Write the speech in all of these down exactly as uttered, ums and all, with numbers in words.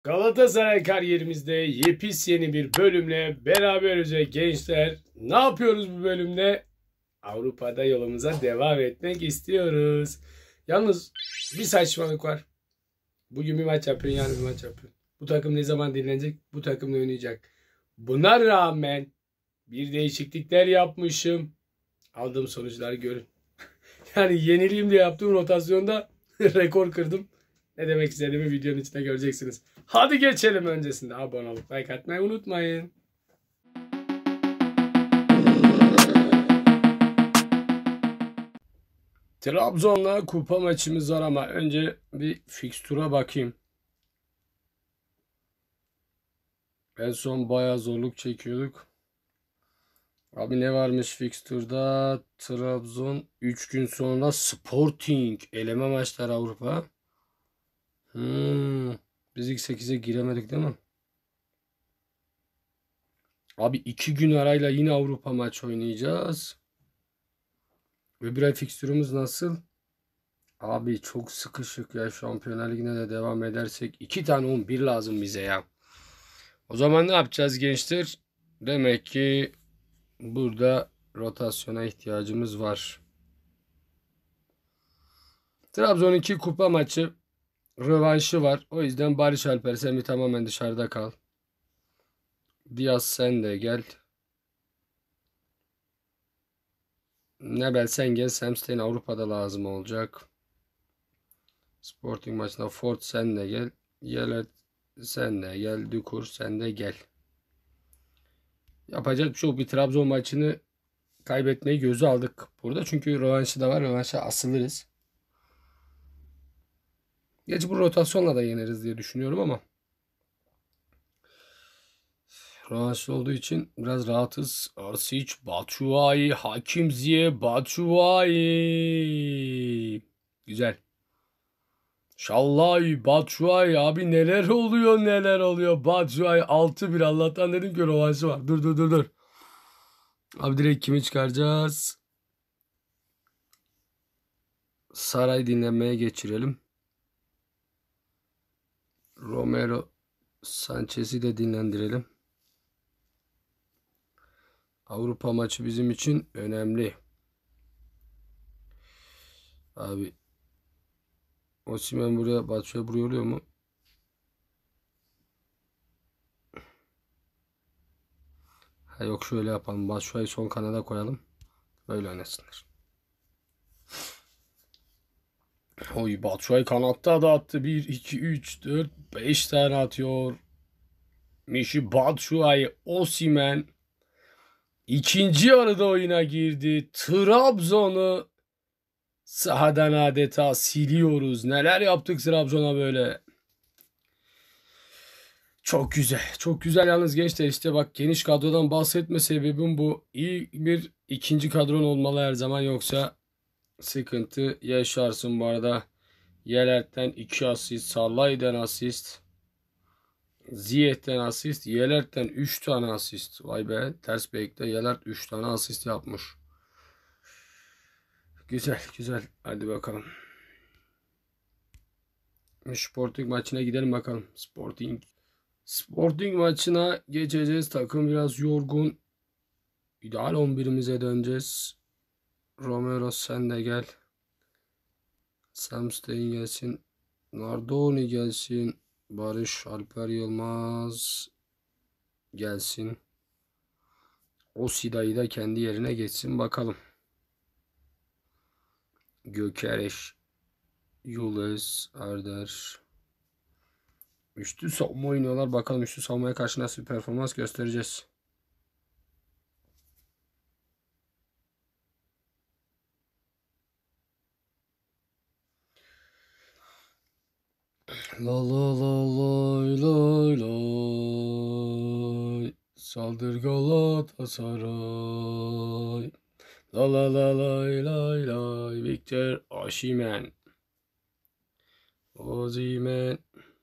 Galatasaray kariyerimizde yepis yeni bir bölümle beraberiz ve gençler. Ne yapıyoruz bu bölümde? Avrupa'da yolumuza devam etmek istiyoruz. Yalnız bir saçmalık var. Bugün bir maç yapıyorsun, yarın bir maç yapıyorsun. Bu takım ne zaman dinlenecek? Bu takımla oynayacak. Buna rağmen bir değişiklikler yapmışım. Aldığım sonuçları görün. Yani yenileyim diye yaptığım rotasyonda rekor kırdım. Ne demek istediğimi videonun içinde göreceksiniz. Hadi geçelim, öncesinde abone olup like atmayı unutmayın. Trabzon'la kupa maçımız var ama önce bir fikstüre bakayım. En son bayağı zorluk çekiyorduk. Abi ne varmış fikstürde? Trabzon üç gün sonra Sporting eleme maçları Avrupa. Hmm. Biz ilk sekize giremedik değil mi? Abi iki gün arayla yine Avrupa maç oynayacağız. Öbür ay fikstürümüz nasıl? Abi çok sıkışık ya. Şampiyonlar Ligi'ne de devam edersek iki tane on bir lazım bize ya. O zaman ne yapacağız gençler? Demek ki burada rotasyona ihtiyacımız var. Trabzon iki kupa maçı rövanşı var. O yüzden Barış Alper sen bir tamamen dışarıda kal. Diaz sen de gel. Nebel sen gel. Samstein Avrupa'da lazım olacak. Sporting maçına Ford sen de gel. Yelet sen de gel. Dükur sen de gel. Yapacak bir şey yok. Bir Trabzon maçını kaybetmeyi göze aldık burada. Çünkü rövanşı da var. Rövanşa asılırız. Gerçi bu rotasyonla da yeneriz diye düşünüyorum ama rövanşlı olduğu için biraz rahatız. Arsic, Batshuayi, Hakim Ziyech, Batshuayi. Güzel. Şallay, Batshuayi abi neler oluyor neler oluyor. Batshuayi altı bir, Allah'tan dedim ki rövanşı var. Dur dur dur dur. Abi direkt kimi çıkaracağız? Saray dinlenmeye geçirelim. Romero Sanchez'i de dinlendirelim. Avrupa maçı bizim için önemli. Abi Osimhen buraya, Batshuayi buraya oluyor mu? Ha yok, şöyle yapalım. Batshuayi son kanada koyalım. Böyle oynasınlar. Oy, Batshuayi kanatta da attı. bir, iki, üç, dört, beş tane atıyor. Mişi Batshuayi, Osimhen ikinci yarıda oyuna girdi. Trabzon'u sahadan adeta siliyoruz. Neler yaptık Trabzon'a böyle. Çok güzel. Çok güzel yalnız gençler, işte bak, geniş kadrodan bahsetme sebebim bu. İyi bir ikinci kadron olmalı her zaman, yoksa sıkıntı yaşarsın. Bu arada Yelert'ten iki asist, Salah'dan asist, Ziyech'ten asist, Yelert'ten üç tane asist. Vay be, ters bekle Yelert üç tane asist yapmış. Güzel güzel, hadi bakalım. Sporting maçına gidelim bakalım. Sporting. Sporting maçına geçeceğiz. Takım biraz yorgun. İdeal on birimize döneceğiz. Romero sen de gel. Samstein gelsin. Nardoni gelsin. Barış Alper Yılmaz gelsin. Osida'yı da kendi yerine geçsin bakalım. Gökereş, Yules, Arder. Üçlü savunma oynuyorlar. Bakalım üçlü savunmaya karşı nasıl bir performans göstereceğiz. La la la lay lay lay. Saldır Galatasaray. La la la lay lay lay. Victor Osimhen. Osimhen.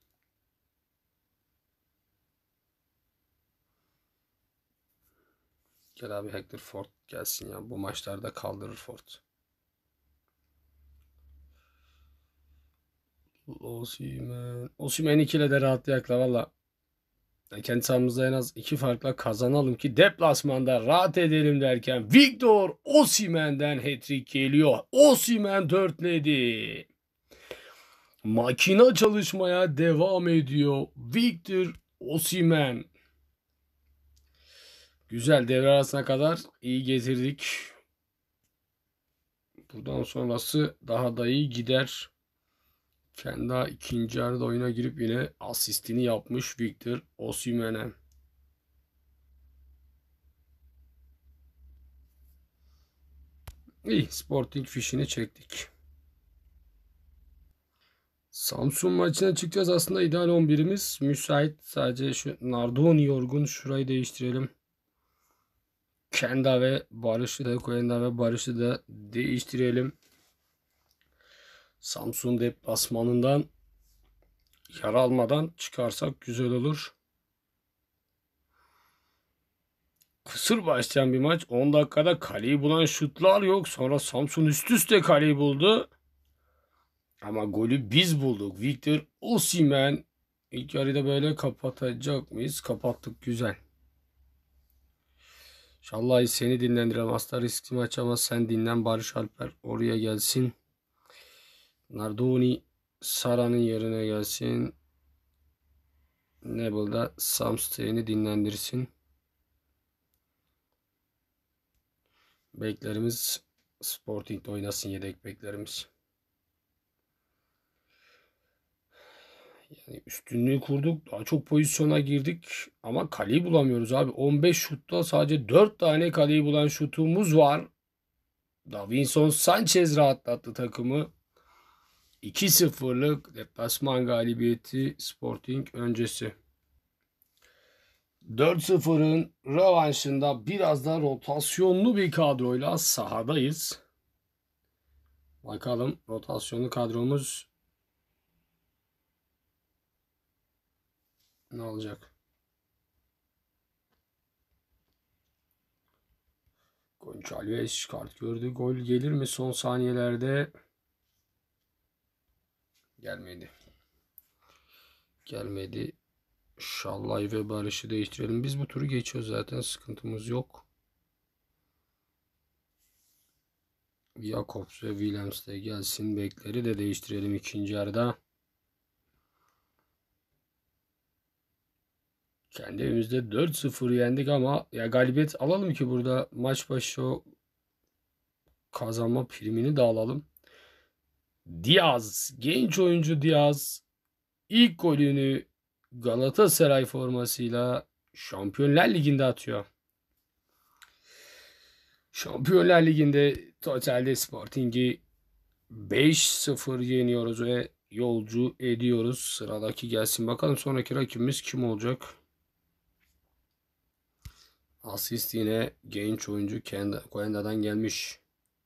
Gel abi, Hector Ford gelsin ya. Bu maçlarda kaldırır Ford. Osimhen. Osimhen ikile de rahatlayakla valla. Kendi sahamızda en az iki farkla kazanalım ki deplasmanda rahat edelim derken Victor Osimhen'den hat-trick geliyor. Osimhen dörtledi. Makina çalışmaya devam ediyor. Victor Osimhen. Güzel, devre arasına kadar iyi getirdik. Buradan sonrası daha da iyi gider. Kendi ikinci yarıda oyuna girip yine asistini yapmış Victor Osimhen'e. İyi, Sporting fişini çektik. Samsun maçına çıkacağız. Aslında ideal on birimiz müsait. Sadece şu Nardoni yorgun. Şurayı değiştirelim. Kenda ve Barış'ı da Koyenda ve Barış'ı da değiştirelim. Samsun deplasmanından yara almadan çıkarsak güzel olur. Kısır başlayan bir maç. on dakikada kaleyi bulan şutlar yok. Sonra Samsun üst üste kaleyi buldu. Ama golü biz bulduk. Victor Osimhen. İlk yarıda böyle kapatacak mıyız? Kapattık, güzel. İnşallah seni dinlendirelim. Aslında riskli maç ama sen dinlen. Barış Alper oraya gelsin. Nardoni Sara'nın yerine gelsin. Nebel'da Samstein'i dinlendirsin. Beklerimiz Sporting'de oynasın, yedek beklerimiz. Yani üstünlüğü kurduk. Daha çok pozisyona girdik. Ama kaleyi bulamıyoruz abi. on beş şutta sadece dört tane kaleyi bulan şutumuz var. Davinson Sanchez rahatlattı takımı. iki sıfırlık deplasman galibiyeti Sporting öncesi. dört sıfırın rövanşında biraz da rotasyonlu bir kadroyla sahadayız. Bakalım rotasyonlu kadromuz ne olacak? Gonçalves kart gördü. Gol gelir mi son saniyelerde? Gelmedi. Gelmedi. Şallay ve Barış'ı değiştirelim. Biz bu turu geçiyoruz zaten. Sıkıntımız yok. Jakobs ve Williams de gelsin. Bekleri de değiştirelim ikinci yarıda. Kendi evimizde dört sıfır yendik ama ya galibiyet alalım ki burada maç başı o kazanma primini de alalım. Diaz, genç oyuncu Diaz ilk golünü Galatasaray formasıyla Şampiyonlar Ligi'nde atıyor. Şampiyonlar Ligi'nde totalde Sporting'i beş sıfır yeniyoruz ve yolcu ediyoruz. Sıradaki gelsin. Bakalım sonraki rakibimiz kim olacak? Asist yine genç oyuncu Koyenda'dan gelmiş.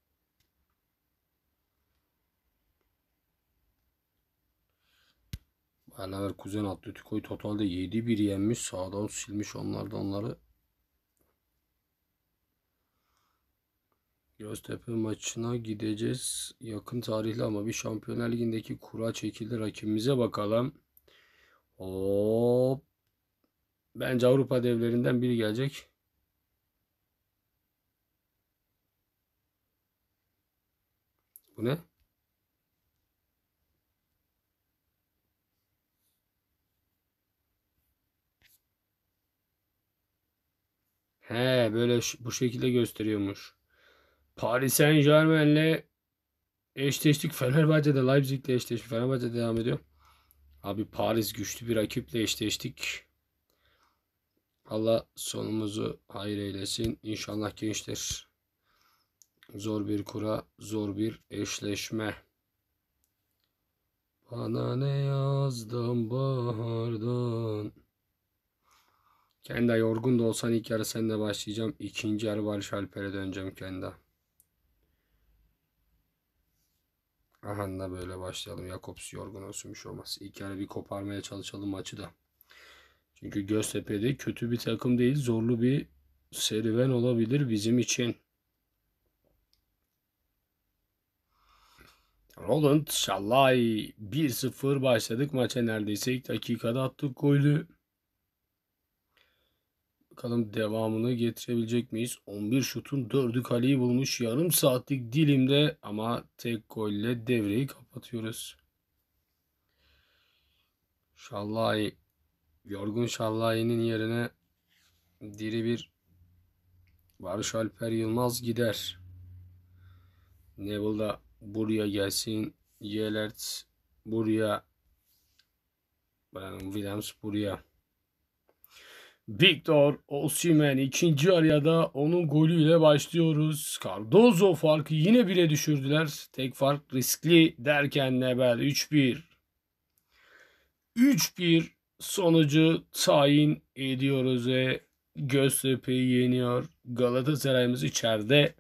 Beraber Kuzen Atletico'yu totalde yedi bir yenmiş. Sağdan silmiş onlar da onları. Göztepe maçına gideceğiz. Yakın tarihli ama bir Şampiyonlar Ligi'ndeki kura çekildi. Rakibimize bakalım. Hop. Bence Avrupa devlerinden biri gelecek. Bu ne? He, böyle bu şekilde gösteriyormuş. Paris Saint-Germain'le eşleştik. Fenerbahçe'de Leipzig'le eşleştik. Fenerbahçe devam ediyor. Abi Paris güçlü bir rakiple eşleştik. Allah sonumuzu hayır eylesin. İnşallah gençler. Zor bir kura, zor bir eşleşme. Bana ne yazdım bahardan. Kendi yorgun da olsan ilk yarı seninle başlayacağım. İkinci yarı Barış Alper'e döneceğim kendi. Aha da böyle başlayalım. Jakobs yorgun olsun, bir şey olmaz. İlk yarı bir koparmaya çalışalım maçı da. Çünkü Göztepe'de kötü bir takım değil. Zorlu bir serüven olabilir bizim için. Roland Şallay bir sıfır başladık maça, neredeyse ilk dakikada attık golü. Bakalım devamını getirebilecek miyiz? on bir şutun dördü kaleyi bulmuş yarım saatlik dilimde ama tek golle devreyi kapatıyoruz. Şallay, yorgun Şallay'ın yerine diri bir Barış Alper Yılmaz gider. Neville da buraya gelsin. Yelert buraya. Brandon Williams buraya. Victor Osimhen ikinci araya da onun golüyle başlıyoruz. Cardozo farkı yine bire düşürdüler. Tek fark riskli derken Nebel üç bir. üç bir sonucu tayin ediyoruz ve Göztepe'yi yeniyor. Galatasaray'ımız içeride.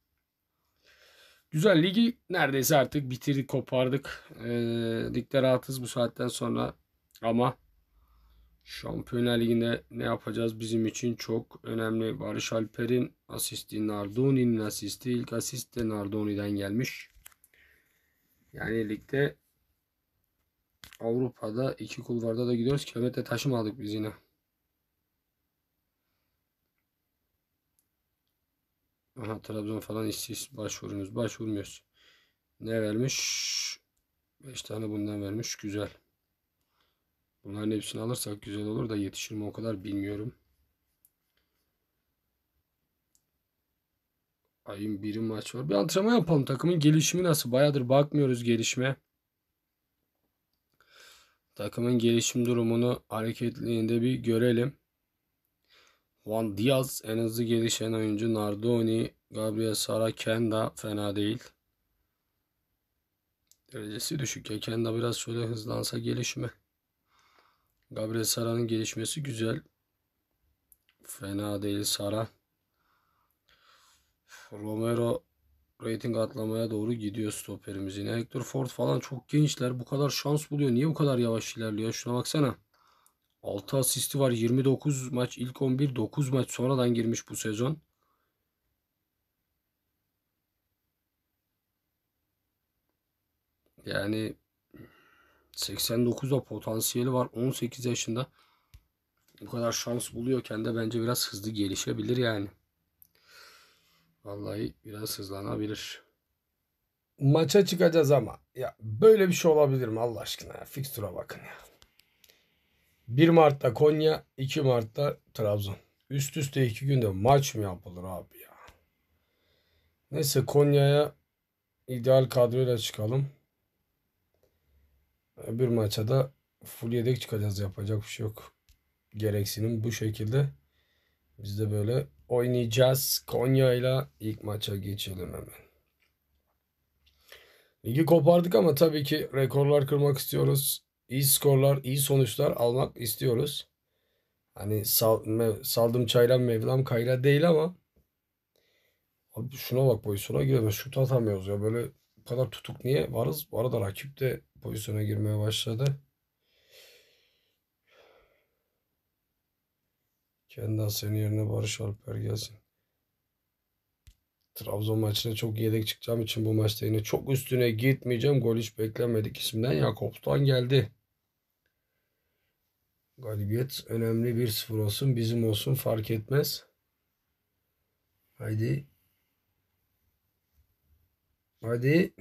Güzel, ligi neredeyse artık bitirdik, kopardık. Ee, ligde rahatız bu saatten sonra. Ama Şampiyonlar Ligi'nde ne yapacağız bizim için çok önemli. Barış Alper'in asisti, Nardoni'nin asisti. İlk asist de Nardoni'den gelmiş. Yani ligde, Avrupa'da iki kulvarda da gidiyoruz. Kilometre taşımadık biz yine. Aha, Trabzon falan işsiz, başvuruyoruz. Başvurmuyoruz. Ne vermiş? beş tane bundan vermiş. Güzel. Bunların hepsini alırsak güzel olur da yetişir mi o kadar bilmiyorum. Ayın biri maç var. Bir antrenman yapalım. Takımın gelişimi nasıl? Bayağıdır bakmıyoruz gelişme. Takımın gelişim durumunu, hareketliğinde bir görelim. Juan Diaz en hızlı gelişen oyuncu. Nardoni, Gabriel Sara, Kenda fena değil. Derecesi düşük ya. Kenda biraz şöyle hızlansa gelişme. Gabriel Sara'nın gelişmesi güzel. Fena değil Sara. Romero rating atlamaya doğru gidiyor stoperimiz yine. Hector Ford falan çok gençler. Bu kadar şans buluyor. Niye bu kadar yavaş ilerliyor? Şuna baksana. altı asisti var. yirmi dokuz maç. İlk on bir. dokuz maç sonradan girmiş bu sezon. Yani seksen dokuzda potansiyeli var. on sekiz yaşında. Bu kadar şans buluyorken de bence biraz hızlı gelişebilir yani. Vallahi biraz hızlanabilir. Maça çıkacağız ama ya böyle bir şey olabilir mi Allah aşkına ya? Fikstüre bakın ya. bir Mart'ta Konya, iki Mart'ta Trabzon. Üst üste iki günde maç mı yapılır abi ya? Neyse, Konya'ya ideal kadroyla çıkalım. Bir maça da full yedek çıkacağız, yapacak bir şey yok. Gereksinim bu şekilde. Biz de böyle oynayacağız. Konya'yla ilk maça geçelim hemen. Ligi kopardık ama tabii ki rekorlar kırmak istiyoruz. İyi skorlar, iyi sonuçlar almak istiyoruz. Hani sal, me, saldım çaylan Mevlam kayla değil ama abi şuna bak, pozisyona giremez. Şut atamıyoruz ya. Böyle bu kadar tutuk niye varız? Bu arada rakip de pozisyona girmeye başladı. Kendi senin yerine Barış Alper gelsin. Trabzon maçına çok yedek çıkacağım için bu maçta yine çok üstüne gitmeyeceğim. Gol hiç beklenmedik isimden Jakobs'tan geldi. Galibiyet önemli, bir sıfır olsun bizim olsun fark etmez. Haydi. Hadi.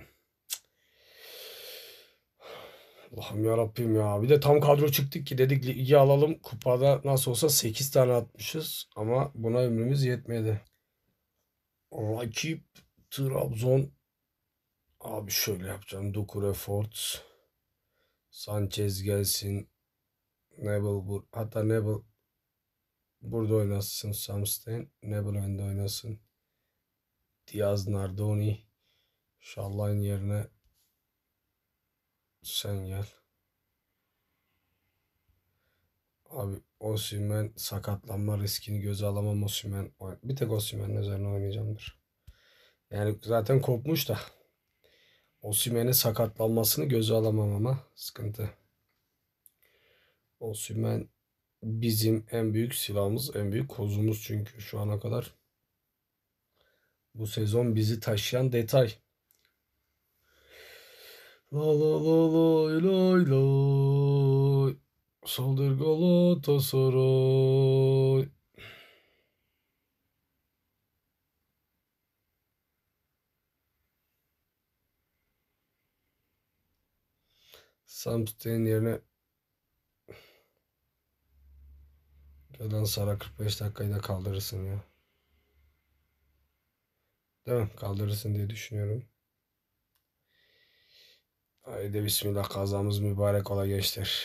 Allah'ım yarabbim ya. Bir de tam kadro çıktık ki dedik ligi alalım. Kupada nasıl olsa sekiz tane atmışız. Ama buna ömrümüz yetmedi. Rakip Trabzon. Abi şöyle yapacağım. Doucouré, Ford, Sanchez gelsin. Nebel bur hatta Nebel burada oynasın. Samsten. Nebel önde oynasın. Diaz, Nardoni. Şallay'ın yerine sen gel. Abi Osimhen sakatlanma riskini göze alamam. Osimhen bir tek Osimhen'in üzerine oynayacağımdır. Yani zaten kopmuş da Osimhen'in sakatlanmasını göze alamam ama sıkıntı. Osimhen bizim en büyük silahımız, en büyük kozumuz çünkü şu ana kadar. Bu sezon bizi taşıyan detay. La la la la lay lay. Saldır Galatasaray. Samsten yerine Gelen Sara kırk beş dakikayı da kaldırırsın ya. Değil mi? Kaldırırsın diye düşünüyorum. Haydi bismillah, kazamız mübarek ola gençler.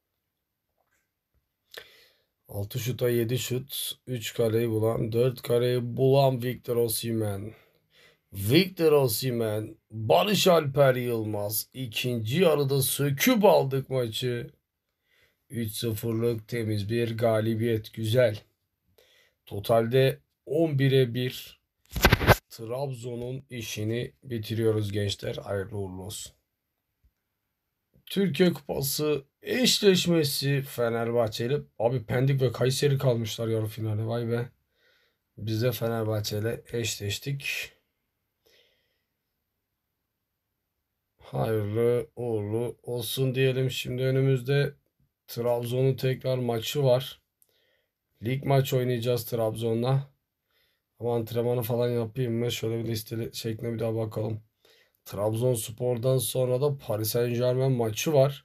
altı şuta yedi şut. üç kareyi bulan, dört kareyi bulan Victor Osimhen. Victor Osimhen, Barış Alper Yılmaz. İkinci yarıda söküp aldık maçı. üç sıfırlık temiz bir galibiyet. Güzel. Totalde on bire bir Trabzon'un işini bitiriyoruz gençler. Hayırlı uğurlu olsun. Türkiye Kupası eşleşmesi Fenerbahçeli. Abi Pendik ve Kayseri kalmışlar yarı finale. Vay be. Biz de Fenerbahçe ile eşleştik. Hayırlı uğurlu olsun diyelim. Şimdi önümüzde Trabzon'un tekrar maçı var. Lig maç oynayacağız Trabzon'la. Ama antrenmanı falan yapayım mı? Şöyle bir listeli şekline bir daha bakalım. Trabzonspor'dan sonra da Paris Saint-Germain maçı var.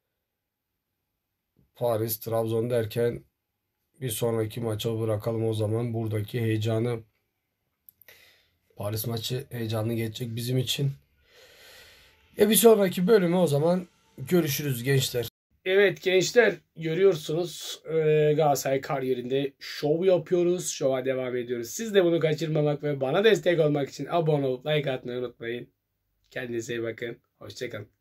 Paris, Trabzon derken bir sonraki maça bırakalım o zaman. Buradaki heyecanı, Paris maçı heyecanlı geçecek bizim için. E bir sonraki bölümü o zaman görüşürüz gençler. Evet gençler, görüyorsunuz e, Galatasaray kariyerinde şov yapıyoruz. Şova devam ediyoruz. Siz de bunu kaçırmamak ve bana destek olmak için abone olup like atmayı unutmayın. Kendinize iyi bakın. Hoşçakalın.